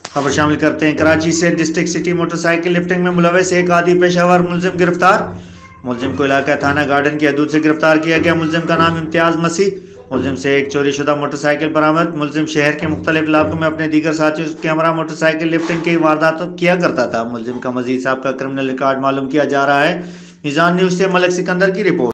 खबर शामिल करते हैं। कराची से डिस्ट्रिक्ट सिटी मोटरसाइकिल लिफ्टिंग में मुलविस एक आदि पेशावर मुलजिम गिरफ्तार। मुलजिम को इलाका थाना गार्डन की हदूद से गिरफ्तार किया गया। मुलजिम का नाम इम्तियाज मसीह। मुलजिम से एक चोरीशुदा मोटरसाइकिल बरामद। मुलजिम शहर के मुख्तलिफ इलाकों में अपने दीगर साथियों के हमरा मोटरसाइकिल लिफ्टिंग की वारदात किया करता था। मुलजिम का मजीद साहब का क्रिमिनल रिकॉर्ड मालूम किया जा रहा है। मीजान न्यूज से मलिक सिकंदर की रिपोर्ट।